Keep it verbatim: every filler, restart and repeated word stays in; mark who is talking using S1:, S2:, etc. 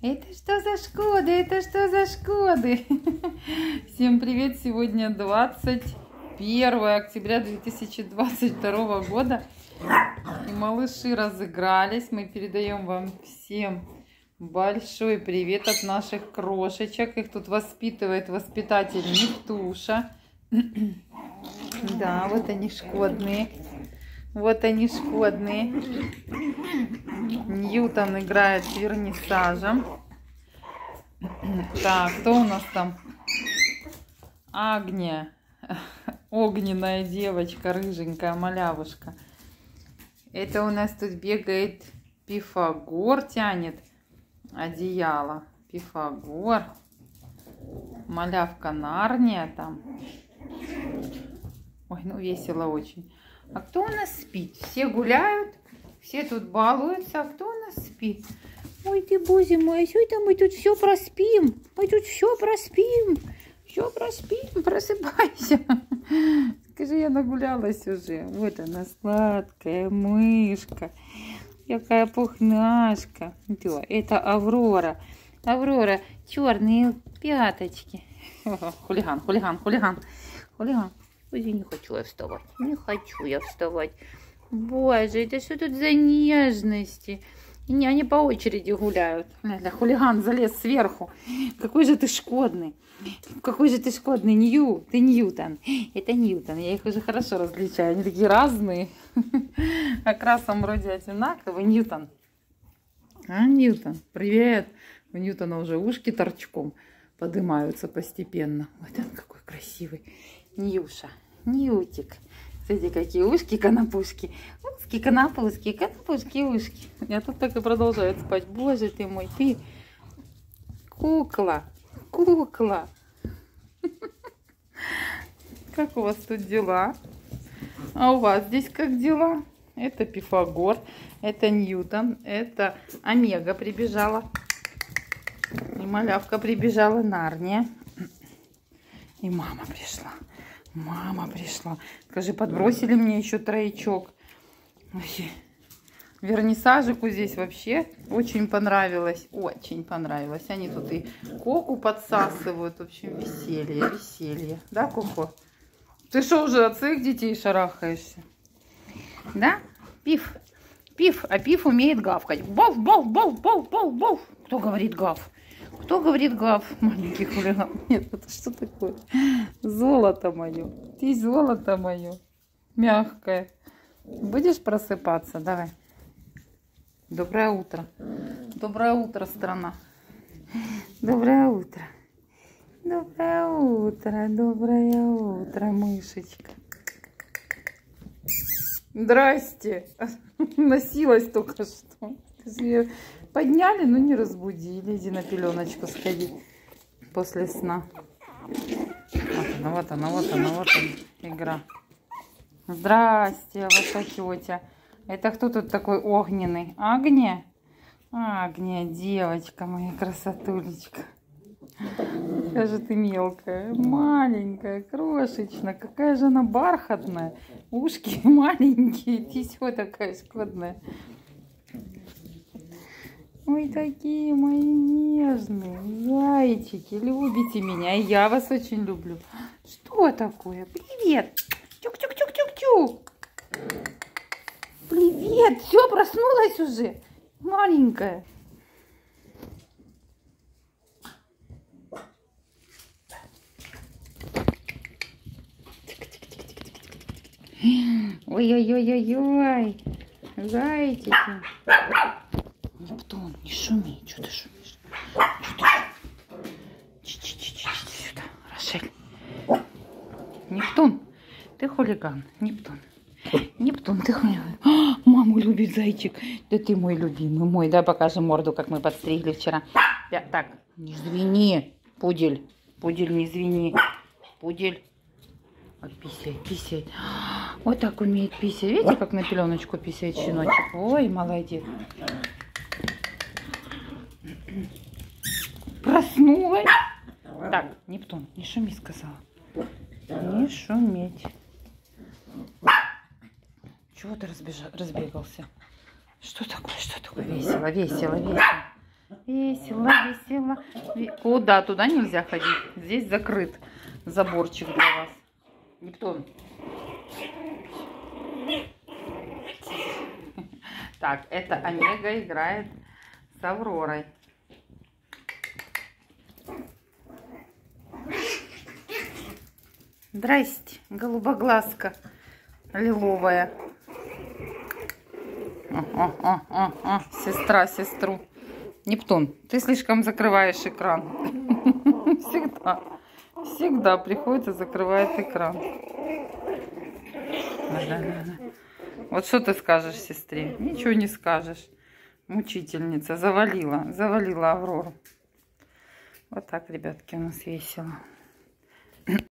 S1: Это что за Шкода? Это что за Шкоды? Всем привет! Сегодня двадцать первое октября две тысячи двадцать второго года. И малыши разыгрались. Мы передаем вам всем большой привет от наших крошечек. Их тут воспитывает воспитатель Нефтуша. Да, вот они шкодные. Вот они шкодные. Ньютон играет с вернисажем. Так, кто у нас там? Агния. Огненная девочка, рыженькая малявушка. Это у нас тут бегает Пифагор, тянет одеяло. Пифагор. Малявка Нарния там. Ой, ну весело очень. А кто у нас спит? Все гуляют, все тут балуются. А кто у нас спит? Ой, ты, боже мой, а что это мы тут все проспим? Мы тут все проспим. Все проспим, просыпайся. Скажи, я нагулялась уже. Вот она, сладкая мышка. Какая пухнашка. Да, это Аврора. Аврора, черные пяточки. Хулиган, хулиган, хулиган, хулиган. Ой, не хочу я вставать. Не хочу я вставать. Боже, это что тут за нежности? И не, они по очереди гуляют. Ля, хулиган залез сверху. Какой же ты шкодный. Какой же ты шкодный. Нью. Ты Ньютон. Это Ньютон. Я их уже хорошо различаю. Они такие разные. Окрасом вроде одинаковый. Ньютон. А, Ньютон. Привет. У Ньютона уже ушки торчком поднимаются постепенно. Вот он какой красивый. Ньюша. Ньютик. Смотрите, какие ушки, конопушки. Ушки, конопушки, конопушки, ушки. Я тут так и продолжаю спать. Боже ты мой, ты кукла, кукла. Как у вас тут дела? А у вас здесь как дела? Это Пифагор, это Ньютон, это Омега прибежала. И малявка прибежала, Нарния. И мама пришла. Мама пришла. Скажи, подбросили мне еще троечок. Вернисажику здесь вообще очень понравилось. Очень понравилось. Они тут и Коку подсасывают. В общем, веселье, веселье. Да, Коко? Ты что, уже от своих детей шарахаешься? Да? Пиф. Пиф. А Пиф умеет гавкать. Бов, бов, бов, бов, бов, бов. Кто говорит гав? Кто говорит гав? Маленький хулиган. Нет, это что такое? Золото мое. Ты золото мое. Мягкое. Будешь просыпаться? Давай. Доброе утро. Доброе утро, страна. Доброе утро. Доброе утро. Доброе утро, мышечка. Здрасте. Носилась только что. Подняли, но не разбудили. Иди на пеленочку сходи после сна. Вот она, вот она, вот она, вот она, игра. Здрасте, ваша тетя. Это кто тут такой огненный? Агния? Агния, девочка моя, красотулечка. Какая же ты мелкая, маленькая, крошечная. Какая же она бархатная. Ушки маленькие, тисё такая шкодная. Ой, такие мои нежные зайчики. Любите меня. И я вас очень люблю. Что такое? Привет. Тюк-тюк-тюк-тюк-тюк. Привет. Все, проснулась уже. Маленькая. Ой-ой-ой-ой-ой. Зайчики. Нептун, не шуми. Что ты шумишь? Что ты шумишь? Сюда, Рошель. Нептун, ты хулиган. Нептун. Нептун, ты хулиган. А, маму любит зайчик. Да ты мой любимый. Мой, да, покажем морду, как мы подстригли вчера. Так, не звени, пудель. Пудель, не звени. Пудель. Вот писает, писает. Вот так умеет писать. Видите, как на пеленочку писает щеночек? Ой, молодец. Проснулась. Так, Нептун, не шуми, сказала. Не шуметь. Чего ты разбежал, разбегался? Что такое, что такое? Весело, весело, весело. Весело, весело. Куда? Туда нельзя ходить. Здесь закрыт заборчик для вас. Нептун. Так, это Омега играет с Авророй. Здрасте, голубоглазка лиловая. О, о, о, о, о. Сестра сестру. Нептун, ты слишком закрываешь экран. Всегда. Всегда приходится закрывает экран. Вот что ты скажешь сестре? Ничего не скажешь. Мучительница. Завалила. Завалила Аврору. Вот так, ребятки, у нас весело.